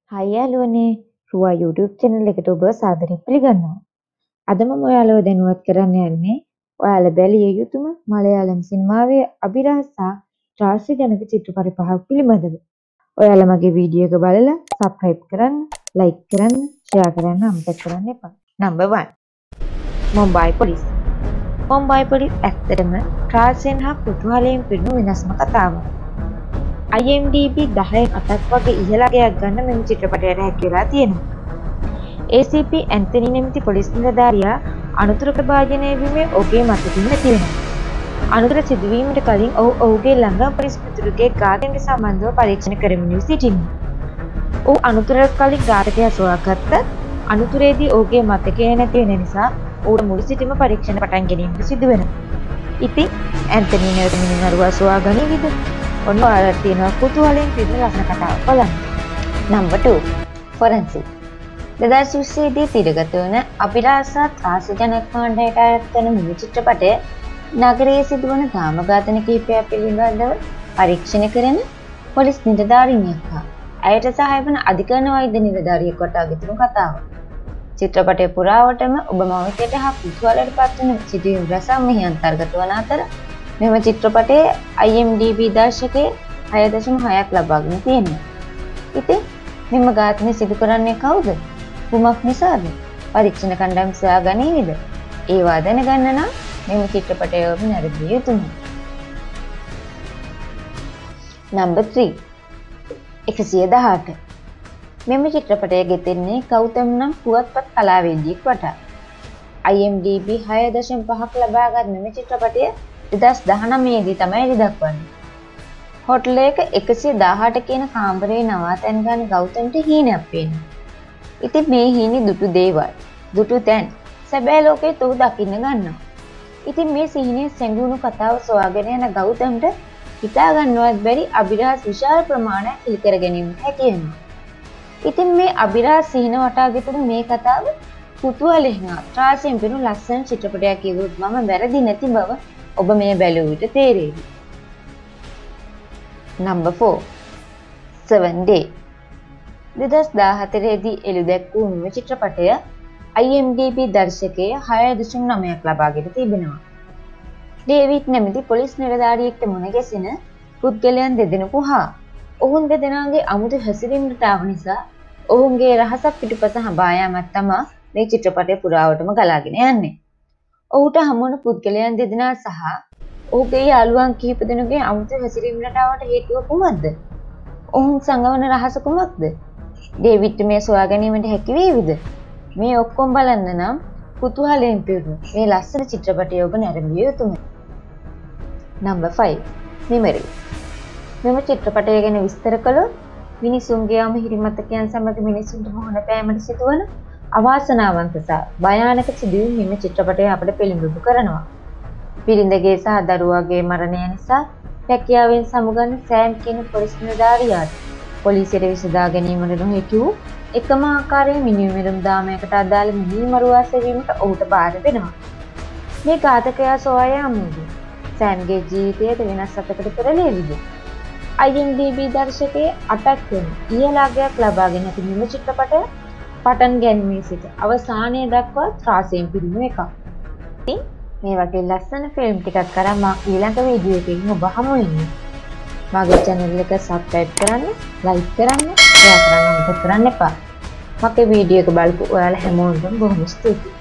හයි යාළුවනේ රුවා YouTube channel එකට ඔබ සාදරයෙන් පිළිගන්නවා. අද මම ඔයාලව දැනුවත් කරන්න යන්නේ ඔයාලා බැලිය යුතුම මලයාලම් සිනමාවේ අභිරහස් සහ ත්‍රාසජනක චිත්‍රපට පහක් පිළිබඳව. ඔයාලා මගේ වීඩියෝ එක බලලා subscribe කරන්න, like කරන්න, share කරන්න අමතක කරන්න එපා. Number 1. Mumbai Police. Mumbai Police ඇත්තටම ත්‍රාසයෙන් හා කුතුහලයෙන් පිරුණු වෙනස්ම කතාවක්. IMDb 10න් 8ක් වගේ ඉහළ අගයක් ගන්න මෙම චිත්‍රපටයට හැකි වෙලා තියෙනවා. ACP ඇන්තනි නැමැති පොලිස් නිලධාරියා අනුතරකට භාජනය වීමේ ඔහුගේ මතකින් නැති වෙනවා. අනුතර සිදුවීමට කලින් ඔහු ඔහුගේ ළඟම පොලිස් මිතුරුගේ ඝාතනයට සම්බන්ධව පරීක්ෂණ කරමින් සිටිනවා. ඔහු අනුතරට කලින් ඝාතකයා සොයාගත්ත අනුතරේදී ඔහුගේ මතකය නැති වෙන නිසා ඔහුට මුළු සිටීම පරීක්ෂණ පටන් ගැනීමට සිදු වෙනවා. ඉතින් ඇන්තනි නැවත මිනිමරුවා සොයා ගනිවිද? ඔන්න ඔයාලට තියෙනවා කුතුහලයෙන් පිරුණු ලස්සන කතාවක් බලන්න. Number 2. Forensic. 2020 දී තිරගත වන අභිරහස් සහ ත්‍රාසජනක කාණ්ඩයට අයත් වන මෙම චිත්‍රපටය නගරයේ සිදුවන කාම ඝාතන කිහිපයක් පිළිබඳව පරීක්ෂණ කරන පොලිස් නිලධාරිනියක් හා ඇයට සහාය වන අධිකරණ වෛද්‍ය නිලධාරියෙක් වටා ගෙතුණු කතාවක්. චිත්‍රපටය පුරාවටම ඔබ මවිතයට හා කුතුහලයට පත්වන සිදුවීම් රැසක් මෙහි අන්තර්ගත වන අතර මෙම චිත්‍රපටයේ IMDb දර්ශකයේ 6.6ක් ලබාගෙන තියෙනවා. ඉතින් මෙම ඝාතනය සිදු කරන්නේ කවුද? කුමක් නිසාද? පරීක්ෂණ කණ්ඩායම් සොයා ගනීවිද? ඒවා දැනගන්න නම් මෙම චිත්‍රපටය ඔබ නැරඹිය යුතුයි. Number 3. 118. මෙම චිත්‍රපටය ගෙතෙන්නේ ගෞතම් නම් පුවත්පත් කලාවේදියෙක් වටා. IMDb 6.5ක් ලබාගත් මෙම චිත්‍රපටය 2019 දී තමයි එළිදක්වන්නේ. හොටල් එක 118 කියන කාමරයේ නවාතැන් ගන්න ගෞතම්ට හීනයක් පේනවා. ඉතින් මේ හීනේ දුටු දේවල්, දුටු තැන් සැබෑ ලෝකයේ තෝ දකින්න ගන්නවා. ඉතින් මේ සිහිනේ සැඟවුණු කතාව සොයාගෙන යන ගෞතම්ට හිතා ගන්නවත් බැරි අභිරහස් විශාල ප්‍රමාණයක් ඉල්කර ගැනීමට හැකි වෙනවා. ඉතින් මේ අභිරහස් සිහින වටා ගෙතුණු මේ කතාව කුතුහලයෙන් ත්‍රාසයෙන් පිරුණු ලස්සන චිත්‍රපටයක් කියවුවොත් මම වැරදි නැති බව ඔබ මේ බැලුව විට තේරෙවි. Number 4. 7 Day. 2014 දී එළිදැක්වූ මෙම චිත්‍රපටය IMDb දර්ශකයේ 6.9ක් ලබාගෙන තිබෙනවා. ඩේවිඩ් නැමැති පොලිස් නිලධාරියෙක්ට මුණ ගැසෙන පුද්ගලයන් දෙදෙනෙකු හා ඔවුන් දෙදෙනාගේ අමුතු හැසිරීම් රටාව නිසා ඔවුන්ගේ රහසක් පිටුපස හඹා යාමක් තමයි මේ චිත්‍රපටය පුරාවටම ගලාගෙන යන්නේ. ඔහුට හමුවන පුද්ගලයන් දෙදෙනා සහ ඔහුගේ යාළුවන් කිහිප දෙනෙකුගේ අමුතු හැසිරීම් රටාවට හේතුව කුමක්ද? ඔවුන් සංගවන රහස කුමක්ද? ඩේවිඩ්ට මේ සොයා ගැනීමට හැකි වේවිද? මේ ඔක්කොම බලන්න නම් කුතුහලයෙන් පිරුණු මේ ලස්සන චිත්‍රපටය ඔබ නැරඹිය යුතුයි. Number 5. Memory. මෙම චිත්‍රපටය ගැන විස්තර කළොත් මිනිසුන්ගේ අමහිරි මතකයන් සමග මිනිසුන්ට මුහුණ පෑමට සිදුවන අවාසනාවන්ත සහ භයානක සිදුවීම් මෙම චිත්‍රපටය අපට පිළිඹු කරනවා. පිරිඳගේ සහ දරුවාගේ මරණය නිසා රැකියාවෙන් සමුගන්න සෑම් කියන පොලිස් නිලධාරියාට පොලිසියට විසඳා ගැනීමට නොහැකි වූ එකම ආකාරයේ මිනිමෙරුම් දාමයකට අදාළ මිනිමරුවා සෙවීමට ඔහුට බාර වෙනවා. මේ ඝාතකයා සොයා යාමේදී සෑම්ගේ ජීවිතයට වෙනස් අතකට පෙරලෙවිද? IMDb දර්ශකයේ 8ක් වෙන ඉහළ අගයක් ලබාගෙන ඇති මෙම චිත්‍රපටය පටන් ගැනීමේ සිට අවසානයේ දක්වා ත්‍රාසයෙන් පිරුණු එකක්. ඉතින් මේ වගේ ලස්සන ෆිල්ම් ටිකක් කරන් මා ඊළඟ වීඩියෝ එකකින් ඔබ හමු වෙන්නේ. මගේ channel එක subscribe කරන්න, like කරන්න, share කරන්න අමතක කරන්න එපා. මගේ වීඩියෝ එක බලපු ඔයාලා හැමෝටම බොහොම ස්තුතියි.